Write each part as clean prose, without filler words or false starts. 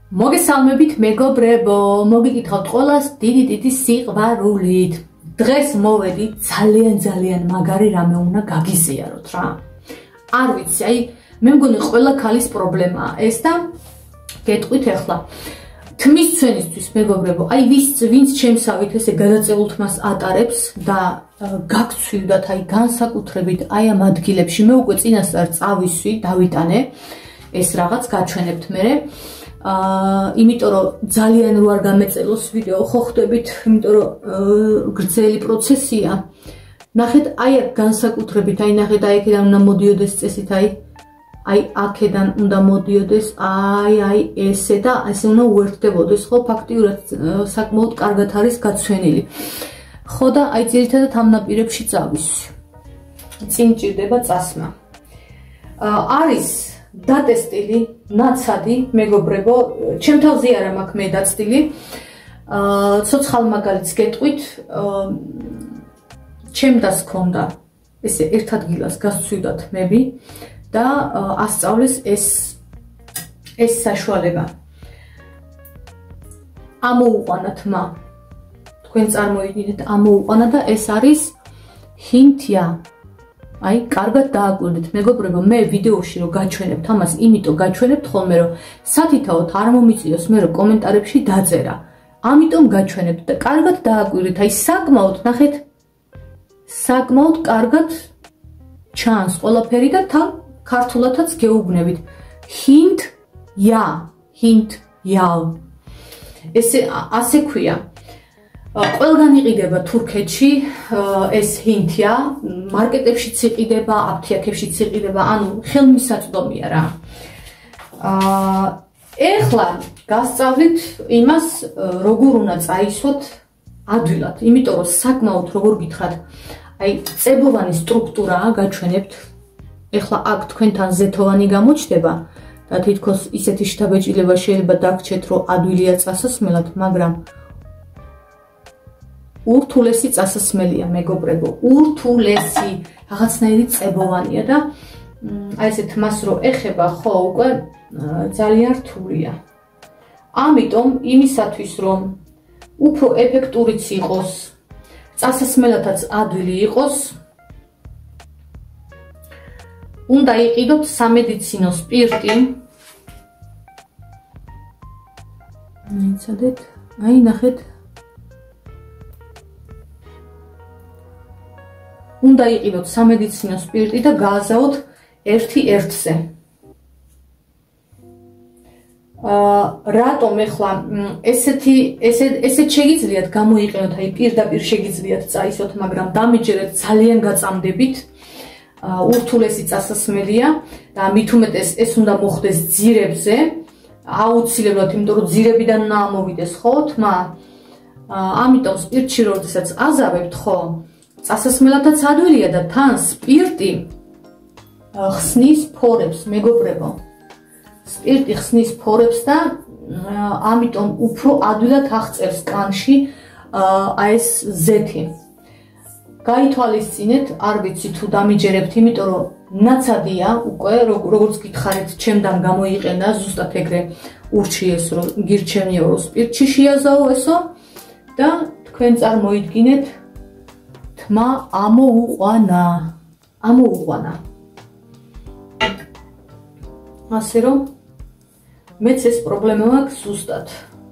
მოგესალმებით მეგობრებო, მოგიკითხავთ ყველას დიდი სიყვარულით. დღეს მოვედი ძალიან მაგარი რამე უნდა გაგიზიაროთ რა. არ ვიცი, აი მე მგონი ყველა ქალის პრობლემაა ეს და გეტყვით ახლა. თმის ცვენისთვის მეგობრებო, აი ვინც ჩემსავით ესე გადაწეულთ მას ატარებს და გაგცვივდათ აი განსაკუთრებით აი ამ ადგილებში, მე უკვე წინასწარ წავისვი, დავიტანე ეს რაღაც გაჩვენებთ მერე. იმიტომ რომ ძალიან რო არ გამეწელოს ვიდეო ხო ხვდებით, იმიტომ რომ გრძელი პროცესია. ნახეთ, აი აქ განსაკუთრებით, აი ნახეთ, აი აქედან უნდა მოდიოდეს წესით, აი აქედან უნდა მოდიოდეს, აი ესე და ესე უნდა უერთდებოდეს, ხო, ფაქტიურად საკმაოდ კარგად არის გაცვენილი. ხო და აი ძირითადად ამ ნაპირებში წავისვი. წინ ჭირდება წასმა. არის დატესტილი, ნაცადი, მეგობრებო, ჩემ თავზე არა მაქვს მე დაცდილი. ცოცხალ მაგალითს გეტყვით, ჩემდას ქონდა ესე ერთ ადგილას გასცვიდა თმები და ასწავლეს ეს საშუალება. ამოყვანა თმა. თქვენ წარმოიდგინეთ, ამოყვანა და ეს არის ჰინტია. აი, კარგად დააკვირდით, მეგობრებო, მე ვიდეოში რო გაჩვენებთ ამას, იმიტომ გაჩვენებთ ხოლმე, რომ სათითაოდ არ მომიწიოს მე რო კომენტარებში დაწერა. ამიტომ გაჩვენებთ და კარგად დააკვირდით, აი საკმაოდ, ნახეთ, საკმაოდ კარგად ჩანს ყველაფერი და თან ქართულადაც გეუბნებით. ჰინტია. ესე ასე ქვია. ყველგან იყიდება თურქეთში ეს ჰინტია, მარკეტებშიც იყიდება, აფთიაქებშიც იყიდება, ანუ ხელმისაწვდომია რა. ეხლა გასწავლით იმას, როგორ უნდა წაისვათ ადვილად, იმიტომ რომ საკმაოდ როგორ გითხრათ, აი წებოვანი სტრუქტურაა გაჩვენებთ. ეხლა აქ თქვენთან ზეთოვანი გამოჩნდება და თითქოს ისეთი შთაბეჭდილება შეიძლება დაგჩეთ, რომ ადვილია წასასმელად, მაგრამ ურთულესი წასასმელია მეგობრებო, ურთულესი, რაღაცნაირი წებოვანია და აი ესე თმას რო ეხება, ხო, უკვე ძალიან რთულია. ამიტომ იმისათვის რომ უფრო ეფექტურიც იყოს, წასასმელადაც ადვილი იყოს, უნდა იყიდოთ სამედიცინო სპირტი. მიცადეთ, აი ნახეთ. უნდა იყიდოთ სამედიცინო სპირტი და გააზავოთ ერთი ერთზე. რატომ ეხლა ესეთ შეგიძლიათ გამოიყენოთ, აი პირდაპირ შეგიძლიათ წაისვათ, მაგრამ დამიჯერეთ ძალიან გაწამდებით. ურთულესი წასასმელია და მით უმეტეს ეს უნდა მოხდეს ძირებზე, აუცილებლად, იმიტომ რომ ძირებიდან უნდა ამოვიდეს, ხო, თმა. ამიტომ სპირტში როდესაც აზავებთ, ხო, წასასმელადაც ადვილია და თან სპირტი ხსნის ფორებს, მეგობრებო. სპირტი ხსნის ფორებს და ამიტომ უფრო ადვილად აღწევს კანში ეს ზეთი. გაითვალისწინეთ, არ ვიცი თუ დამიჯერებთ, იმიტომ რომ ნაცადია უკვე, როგორც გითხარით, ჩემთან გამოიყენა ზუსტად ეგრე ურჩიეს, რომ გირჩევნიო, რომ სპირტში შეაზავო ესო და თქვენ წარმოიდგინეთ თმა ამოყვანა. ასე რომ მეც ეს პრობლემა მაქვს ზუსტად.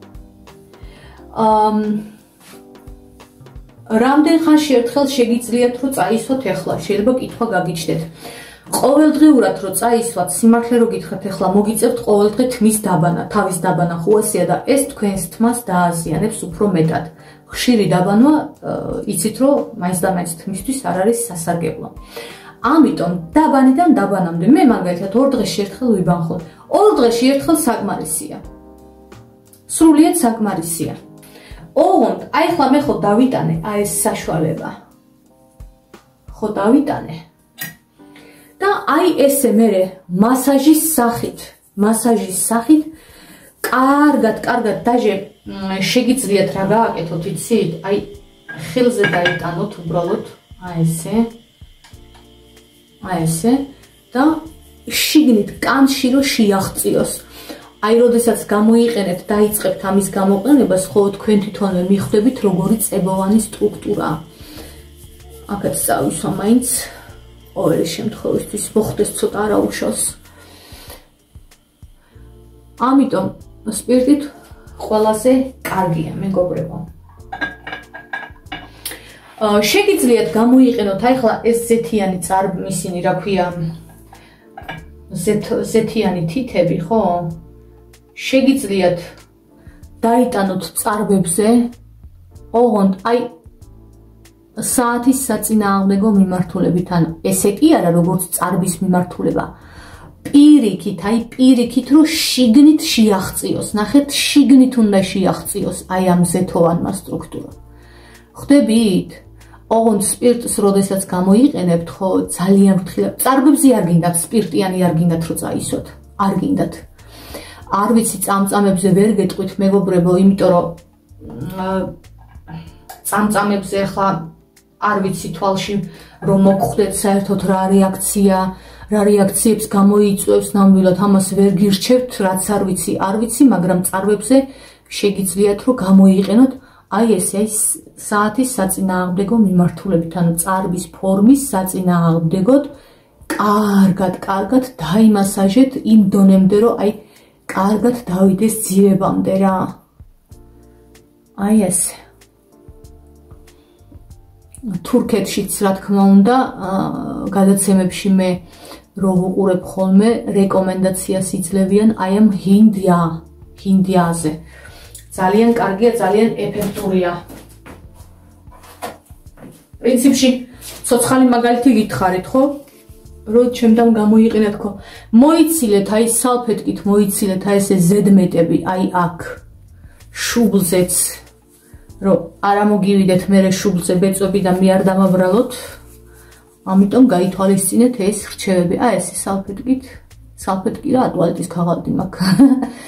რამდენ ხანში ერთხელ შეგიძლიათ რომ წაისვათ ეხლა, შეიძლება კითხვა გაგიჩნდეთ. ყოველდღიურად რომ წაისვათ, სიმართლე რო გითხრათ, ეხლა მოგიწევთ ყოველდღე თმის დაბანა, თავის დაბანა ხუასია და ეს თქვენს თმას დააზიანებს უფრო მეტად. ხშირი დაბანვა იცით რომ მაინც და მაინც თმისთვის არ არის სასარგებლო. ამიტომ დაბანიდან დაბანამდე მე მაგალითად 2 დღეში ერთხელ ვიბანხოთ. 2 დღეში ერთხელ საკმარისია. სრულიად საკმარისია. ოღონდ აი ხლა მე ხო დავიტანე აი ეს საშუალება. ხო დავიტანე. და აი ესე მე მასაჟის სახით კარგად დაჟე შეგიძლიათ რა გააკეთოთ, იცით? აი ხელზე დაიტანოთ უბრალოდ, აი ესე და შიგნით კანში რო შეაღწიოს. აი, როდესაც გამოიყენებთ, დაიწყებთ ამის გამოყენებას, ხო, თქვენ თვითონვე მიხვდებით, როგორი წებოვანი სტრუქტურაა. აქაც წავისვა მაინც ყოველი შემთხვევისთვის მოხდეს ცოტა არაუშავს. ამიტომ სპირტით ყველაზე კარგია, მეგობრებო. შეგიძლიათ გამოიყენოთ ახლა ეს ზეთიანი ისინი, რა ქვია, ზეთიანი თითები, ხო? შეგიძლიათ დაიტანოთ წარბებზე, ოღონდ აი საათის საწინააღმდეგო მიმართულებით, ანუ ესე კი არა, როგორც წარბის მიმართულება. პირიქით, რომ შიგნით შეაღწიოს, ნახეთ, შიგნით უნდა შეაღწიოს აი ამ ზეთოვანმა სტრუქტურამ. ხვდებით? ოღონდ სპირტს, როდესაც გამოიყენებთ, ხო, ძალიან ფრთხილად. წარბებზე არ გინდათ სპირტიანი, არ გინდათ რომ წაისვათ. არ გინდათ. არ ვიცი, წამწამებზე ვერ გეტყვით, მეგობრებო, იმიტომ რომ წამწამებზე ახლა არ ვიცი თვალში რომ მოგხვდეთ საერთოდ რა რეაქციებს გამოიწვევს ნამდვილად, ამას ვერ გირჩევთ, რაც არ ვიცი, მაგრამ წარბებზე შეგიძლიათ რომ გამოიყენოთ აი ესე საათის საწინააღმდეგო მიმართულებით, ანუ წარბის ფორმის საწინააღმდეგოდ კარგად დაიმასაჟეთ იმ დონემდე, რომ აი კარგად დავიდეს ძიებამდე რა. აი ესე. თურქეთშიც, რა თქმა უნდა, გადაცემებში მე რო ვუყურებ ხოლმე, რეკომენდაციას იძლევიან აი ამ ჰინდიაზე. ძალიან კარგია, ძალიან ეფექტურია. პრინციპში ცოცხალი მაგალითი გითხარით, ხო? რომ ჩემთან გამოიყენეთ, ხო? მოიცილეთ აი სალფეტკით, მოიცილეთ აი ესე ზედმეტები, აი აქ შუბლზეც, რომ არ ამოგივიდეთ მერე შუბლზე ბეწვები და მე არ დამაბრალოთ. ამიტომ გაითვალისწინეთ ეს რჩევები. აი ესე სალფეტკი რა ტუალეტის ქაღალდი მაქვს.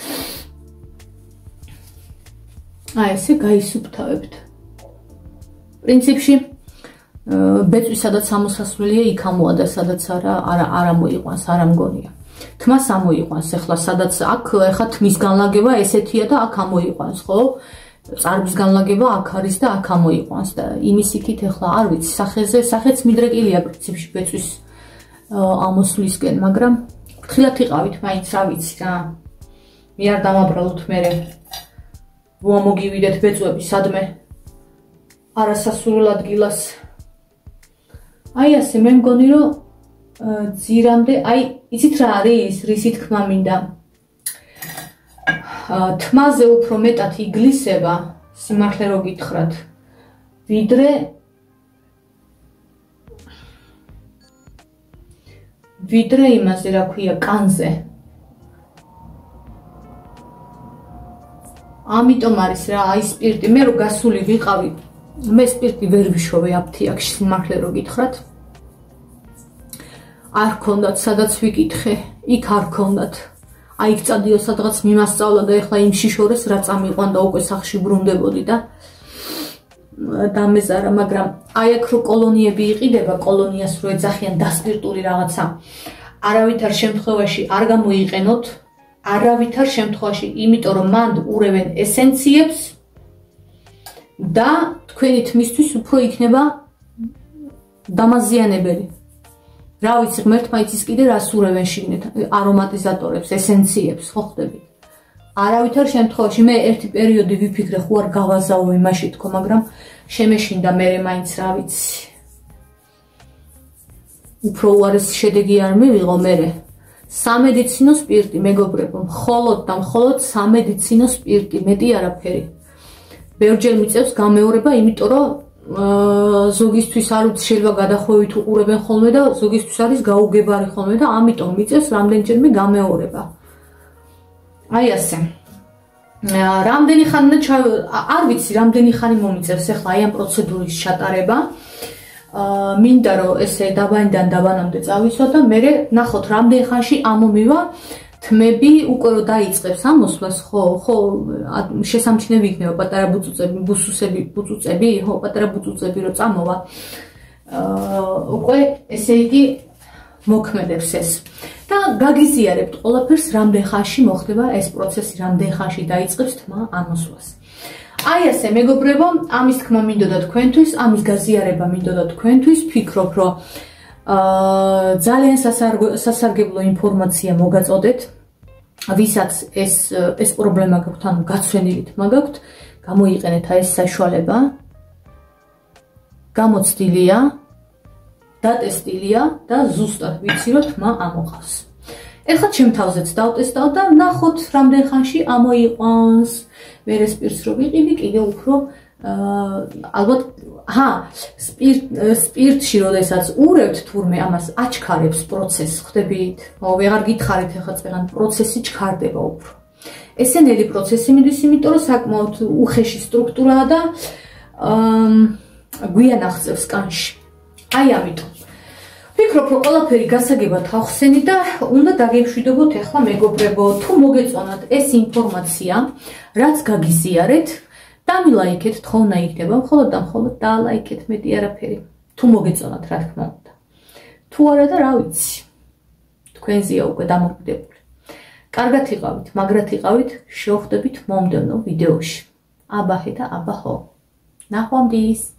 აი ესე გაისუფთავებთ. პრინციპში ბეწვისადაც ამოსასვლელია იქ ამოადა, სადაც არ ამოიყვანს, არ ამგონია. თმას ამოიყვანს, ახლა სადაც აქ ახლა თმის განლაგება ესეთია და აქ ამოიყვანს, ხო? წარბის განლაგება აქ არის და აქ ამოიყვანს და იმის იქით ახლა არ ვიცი, სახეც მიდრეკილია პრინციპში ბეწვის ამოსვლისკენ, მაგრამ ფრთხილად იყავით, მაინც რა ვიცი რა. მე არ დამაბრალოთ მერე. რო ამოგივიდეთ ბეწვები სადმე არასასურველ ადგილას. აი ასე მე მგონი რომ ძირამდე, აი იცით რა არის, რისი თქმა მინდა. თმაზე უფრო მეტად იგლისება, სიმართლე რო გითხრათ, ვიდრე იმაზე, რა ქვია, კანზე. ამიტომ არის რა, აი სპირტი, მე რო გასული ვიყავი, მე სპირტი ვერ ვიშოვე აფთიაქში, სიმართლე რო გითხრათ. არ ქონდათ, სადაც ვიკითხე, იქ არ ქონდათ. აი იქ წადიო სადღაც მიმასწავლა და ეხლა იმ შიშორეს რა წამიყვან და უკვე სახში ბრუნდებოდი და დამეზარა, მაგრამ აი აქ რო კოლონიები იყიდება, კოლონიას რო ეძახიან დასპირტული რაღაცა, არავითარ შემთხვევაში არ გამოიყენოთ, არავითარ შემთხვევაში, იმიტომ რომ მანდ ურევენ ესენციებს და თქვენი თმისთვის უფრო იქნება დამაზიანებელი. რა ვიცი, ღმერთმა იცის კიდე რას ურევენ შიგნით, არომატიზატორებს, ესენციებს, ხო ხდებით? არავითარ შემთხვევაში მე ერთი პერიოდი ვიფიქრე, ხო არ გავაზაო იმაში თქო, მაგრამ შემეშინდა მერე მაინც რა ვიცი. უფრო უარესი შედეგი არ მივიღო მერე. სამედიცინო სპირტი, მეგობრებო, მხოლოდ და მხოლოდ სამედიცინო სპირტი, მეტი არაფერი. ბევრჯერ მიწევს გამეორება, იმიტომ რომ ზოგისთვის არ ვიცი, შეიძლება გადახვევით უყურებენ ხოლმე და ზოგისთვის არის გაუგებარი ხოლმე და ამიტომ მიწევს რამდენჯერმე გამეორება. აი ასე. რამდენი ხანი არ ვიცი, რამდენი ხანი მომიწევს ახლა აი ამ პროცედურის ჩატარება. მინდა რომ ესე დაბანიდან დაბანამდე წავისვა და მე ნახოთ რამდენ ხანში ამომივა თმები უკვე რომ დაიწყებს ამოსვლას, ხო, შესამჩნევი იქნება პატარა ბუწუწები, ბუწუწები, პატარა ბუწუწები რომ წამოვა. უკვე ესე იგი მოქმედებს ეს. და გაგიზიარებთ ყველაფერს, რამდენ ხანში მოხდება ეს პროცესი, რამდენ ხანში დაიწყებს თმა ამოსვლას. აი ასე მეგობრებო, ამის თქმა მინდოდა თქვენთვის, ამის გაზიარება მინდოდა თქვენთვის, ფიქრობ, რომ ძალიან სასარგებლო ინფორმაცია მოგაწოდეთ, ვისაც ეს პრობლემა გაქვთ, ანუ გაცვენილი თმა გაქვთ, გამოიყენეთ აი ეს საშუალება. გამოცდილია, დატესტილია და ზუსტად ვიცი, რომ თმა ამოყავს. ეხლა ჩემ თავზეც დავტესტავ და ნახოთ, რამდენ ხანში ამოიყვანს. მე სპირტს რო ვიყიდი, კიდე უფრო ალბათ, სპირტში როდესაც ურევთ თურმე ამას აჩქარებს პროცესს, ხვდებით? ვეღარ გითხარით ახლა წეგან პროცესი ჩქარდება უფრო. ესე ნელი პროცესი მიდის, იმიტომ რომ საკმაოდ უხეში სტრუქტურაა და გვიან აღწევს კანში. აი ამიტომ. ვფიქრობ, რომ ყველაფერი გასაგებად ახსენი და უნდა დაგემშვიდობოთ ახლა მეგობრებო, თუ მოგეწონათ ეს ინფორმაცია, რაც გაგიზიარეთ, დამილაიქეთ, თხოვნა იქნება, მხოლოდ და მხოლოდ დაალაიქეთ, მეტი არაფერი. თუ მოგეწონათ, რა თქმა უნდა. თუ არა და რა ვიცი. თქვენზეა უკვე დამოკიდებული. კარგად იყავით, მაგრად იყავით, შევხვდებით მომდევნო ვიდეოში. აბაჰე და აბაჰო. ნახვამდის.